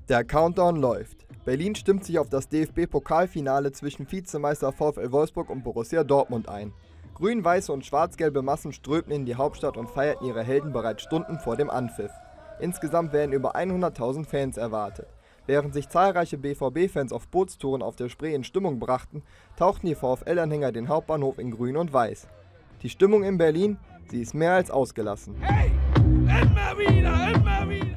Der Countdown läuft. Berlin stimmt sich auf das DFB-Pokalfinale zwischen Vizemeister VfL Wolfsburg und Borussia Dortmund ein. Grün-weiße und schwarz-gelbe Massen strömten in die Hauptstadt und feierten ihre Helden bereits Stunden vor dem Anpfiff. Insgesamt werden über 100.000 Fans erwartet. Während sich zahlreiche BVB-Fans auf Bootstouren auf der Spree in Stimmung brachten, tauchten die VfL-Anhänger den Hauptbahnhof in Grün und Weiß. Die Stimmung in Berlin, sie ist mehr als ausgelassen. Hey, immer wieder, immer wieder!